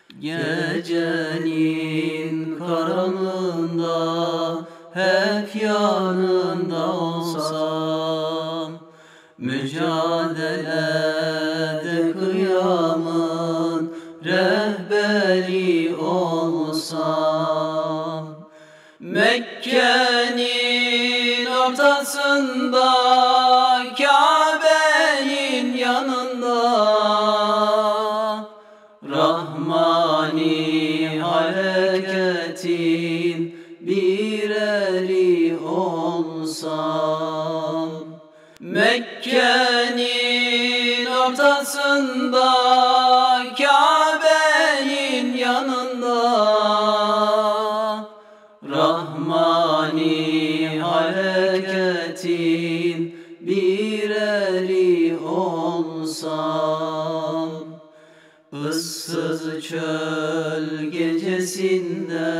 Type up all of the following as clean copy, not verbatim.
Gecenin karanlığında hep yanında olsam, mücadelede kıyamın rehberi olsam, Mekke'nin ortasında Kabe'nin yanında Rahmani hareketin bir eri olsam, Mekke'nin ortasında Kabe'nin yanında Rahmani hareketin bir eri olsam, ıssız çöl gecesinde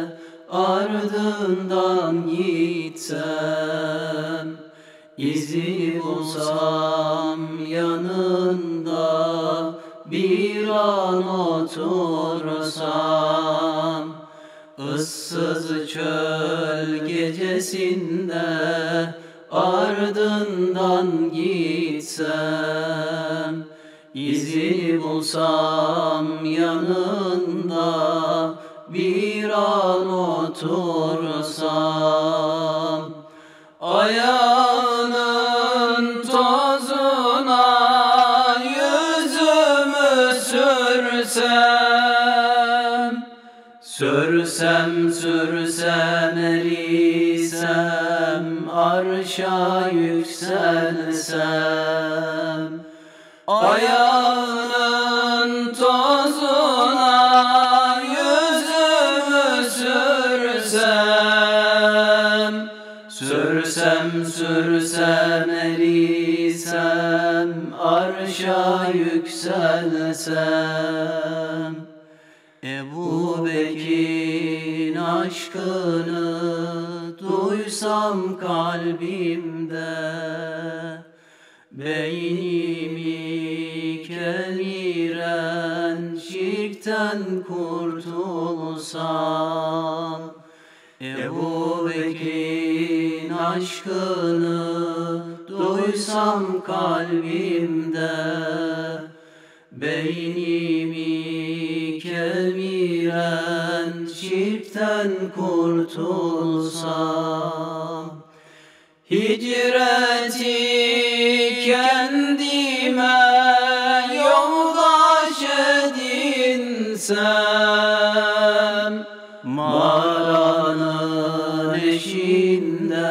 ardından gitsem, İzi bulsam yanında bir an otursam, ıssız çöl gecesinde ardından gitsem, İzi bulsam yanında bir an otursam, ayağının tozuna yüzümü sürsem, sürsem erisem, arşa yükselsem, ayağının tozuna yüzümü sürsem, sürsem erisem, arşa yükselsem, Ebu Bekir'in aşkını duysam kalbimde, beynimi kemiren şirkten kurtulsam, Ebu Bekir'in aşkını duysam kalbimde, beynimi kemiren şirkten kurtulsam, hicreti kendime yoldaş edinsem, mağaranın eşiğinde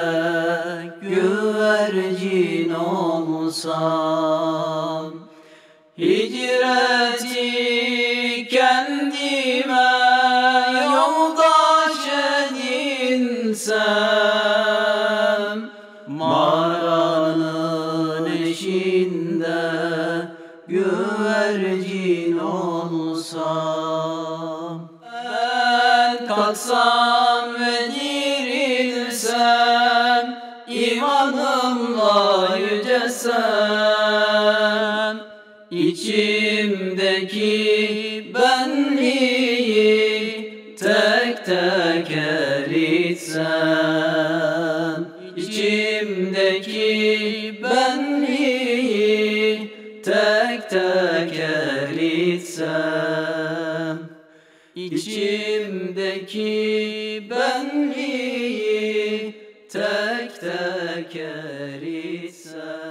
güvercin olsam, hicreti kendime yoldaş edinsem, mağaranın eşiğinde güvercin olsam, ben kalksam ve dirilsem, imanımla yücelsem, İçimdeki benliği tek tek eritsem, İçimdeki benliği tek tek eritsem, İçimdeki benliği tek tek eritsem.